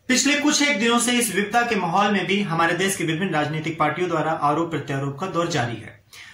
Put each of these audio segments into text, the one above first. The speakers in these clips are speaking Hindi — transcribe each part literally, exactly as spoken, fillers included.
पिछले कुछ एक दिनों से इस विपदा के माहौल में भी हमारे देश की विभिन्न राजनीतिक पार्टियों द्वारा आरोप प्रत्यारोप का दौर जारी है।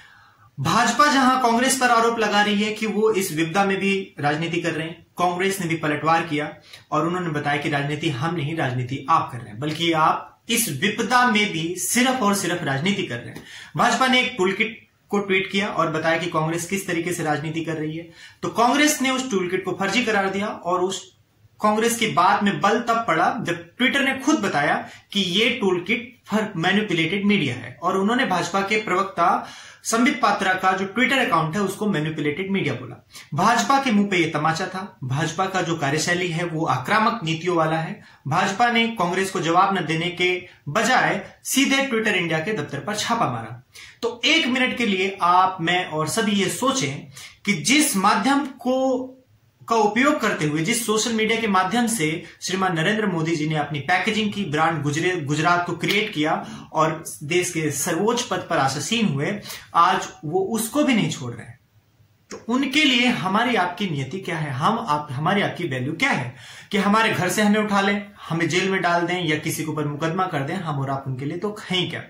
भाजपा जहां कांग्रेस पर आरोप लगा रही है कि वो इस विपदा में भी राजनीति कर रहे हैं, कांग्रेस ने भी पलटवार किया और उन्होंने बताया कि राजनीति हम नहीं, राजनीति आप कर रहे हैं, बल्कि आप इस विपदा में भी सिर्फ और सिर्फ राजनीति कर रहे हैं। भाजपा ने एक टूलकिट को ट्वीट किया और बताया कि कांग्रेस किस तरीके से राजनीति कर रही है। तो कांग्रेस ने उस टूलकिट को फर्जी करार दिया और उस कांग्रेस की बात में बल तब पड़ा जब ट्विटर ने खुद बताया कि ये टूलकिट फॉर मैनिपुलेटेड मीडिया है और उन्होंने भाजपा के प्रवक्ता संबित पात्रा का जो ट्विटर अकाउंट है उसको मैनिपुलेटेड मीडिया बोला। भाजपा के मुंह पे ये तमाचा था। भाजपा का जो कार्यशैली है वो आक्रामक नीतियों वाला है। भाजपा ने कांग्रेस को जवाब न देने के बजाय सीधे ट्विटर इंडिया के दफ्तर पर छापा मारा। तो एक मिनट के लिए आप, मैं और सभी ये सोचें कि जिस माध्यम को का उपयोग करते हुए, जिस सोशल मीडिया के माध्यम से श्रीमान नरेंद्र मोदी जी ने अपनी पैकेजिंग की, ब्रांड गुजरात को क्रिएट किया और देश के सर्वोच्च पद पर आसीन हुए, आज वो उसको भी नहीं छोड़ रहे हैं। तो उनके लिए हमारी आपकी नियति क्या है, हम आप हमारी आपकी वैल्यू क्या है कि हमारे घर से हमें उठा लें, हमें जेल में डाल दें या किसी के ऊपर मुकदमा कर दें, हम और आप उनके लिए तो हैं क्या।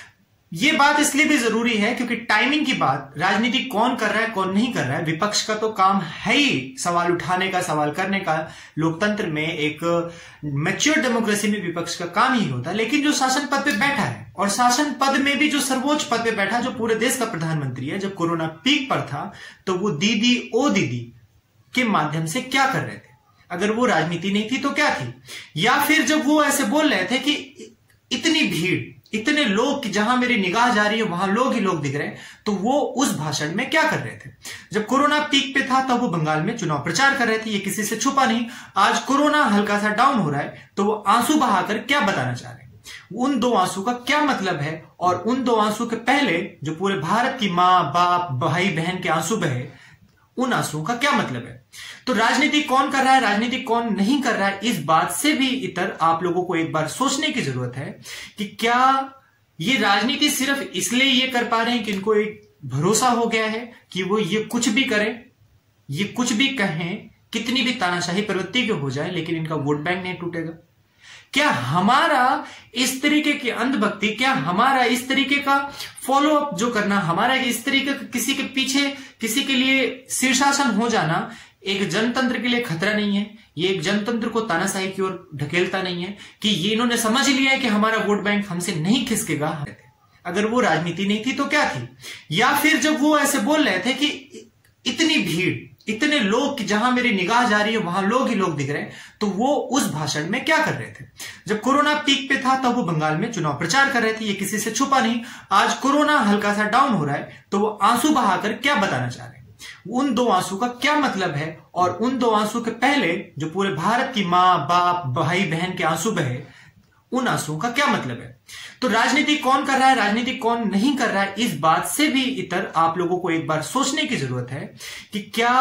ये बात इसलिए भी जरूरी है क्योंकि टाइमिंग की बात, राजनीति कौन कर रहा है कौन नहीं कर रहा है, विपक्ष का तो काम है ही सवाल उठाने का, सवाल करने का। लोकतंत्र में, एक मैच्योर डेमोक्रेसी में विपक्ष का काम ही होता है। लेकिन जो शासन पद पे बैठा है, और शासन पद में भी जो सर्वोच्च पद पे बैठा, जो पूरे देश का प्रधानमंत्री है, जब कोरोना पीक पर था तो वो दीदी ओ दीदी के माध्यम से क्या कर रहे थे? अगर वो राजनीति नहीं थी तो क्या थी? या फिर जब वो ऐसे बोल रहे थे कि इतनी भीड़, इतने लोग कि जहां मेरी निगाह जा रही है वहां लोग ही लोग दिख रहे हैं, तो वो उस भाषण में क्या कर रहे थे? जब कोरोना पीक पे था तब वो बंगाल में चुनाव प्रचार कर रहे थे, ये किसी से छुपा नहीं। आज कोरोना हल्का सा डाउन हो रहा है तो वो आंसू बहाकर क्या बताना चाह रहे हैं? उन दो आंसू का क्या मतलब है? और उन दो आंसू के पहले जो पूरे भारत की मां, बाप, भाई, बहन के आंसू बहे, उन आंसुओं का क्या मतलब है? तो राजनीति कौन कर रहा है, राजनीति कौन नहीं कर रहा है, इस बात से भी इतर आप लोगों को एक बार सोचने की जरूरत है कि क्या ये राजनीति सिर्फ इसलिए ये कर पा रहे हैं कि इनको एक भरोसा हो गया है कि वो ये कुछ भी करें, ये कुछ भी कहें, कितनी भी तानाशाही प्रवृत्ति के हो जाए, लेकिन इनका वोट बैंक नहीं टूटेगा? क्या हमारा इस तरीके की अंधभक्ति, क्या हमारा इस तरीके का फॉलो अप जो करना, हमारा इस तरीके का किसी के पीछे, किसी के लिए शीर्षासन हो जाना एक जनतंत्र के लिए खतरा नहीं है? ये एक जनतंत्र को तानाशाही की ओर ढकेलता नहीं है कि ये इन्होंने समझ लिया है कि हमारा वोट बैंक हमसे नहीं खिसकेगा? अगर वो राजनीति नहीं थी तो क्या थी? या फिर जब वो ऐसे बोल रहे थे कि इतनी भीड़, इतने लोग कि जहां मेरी निगाह जा रही है वहां लोग ही लोग दिख रहे हैं, तो वो उस भाषण में क्या कर रहे थे? जब कोरोना पीक पे था तब वो बंगाल में चुनाव प्रचार कर रहे थे, ये किसी से छुपा नहीं। आज कोरोना हल्का सा डाउन हो रहा है तो वो आंसू बहाकर क्या बताना चाह रहे हैं? उन दो आंसू का क्या मतलब है? और उन दो आंसू के पहले जो पूरे भारत की मां, बाप, भाई, बहन के आंसू बहे, उन आंसुओं का क्या मतलब है? तो राजनीति कौन कर रहा है, राजनीति कौन नहीं कर रहा है, इस बात से भी इतर आप लोगों को एक बार सोचने की जरूरत है कि क्या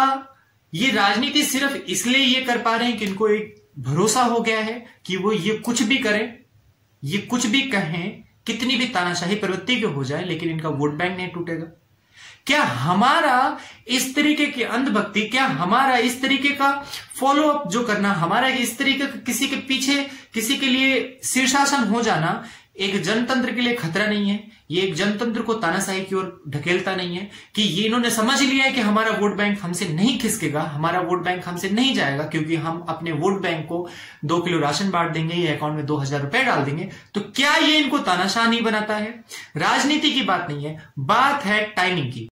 ये राजनीति सिर्फ इसलिए ये कर पा रहे हैं कि इनको एक भरोसा हो गया है कि वो ये कुछ भी करें, ये कुछ भी कहें, कितनी भी तानाशाही प्रवृत्ति के हो जाए, लेकिन इनका वोट बैंक नहीं टूटेगा? क्या हमारा इस तरीके की अंधभक्ति, क्या हमारा इस तरीके का फॉलो अप जो करना, हमारा इस तरीके का किसी के पीछे, किसी के लिए शीर्षासन हो जाना एक जनतंत्र के लिए खतरा नहीं है? ये एक जनतंत्र को तानाशाही की ओर ढकेलता नहीं है कि ये इन्होंने समझ लिया है कि हमारा वोट बैंक हमसे नहीं खिसकेगा, हमारा वोट बैंक हमसे नहीं जाएगा, क्योंकि हम अपने वोट बैंक को दो किलो राशन बांट देंगे या अकाउंट में दो हजार रुपए डाल देंगे। तो क्या ये इनको तानाशाह नहीं बनाता है? राजनीति की बात नहीं है, बात है टाइमिंग की।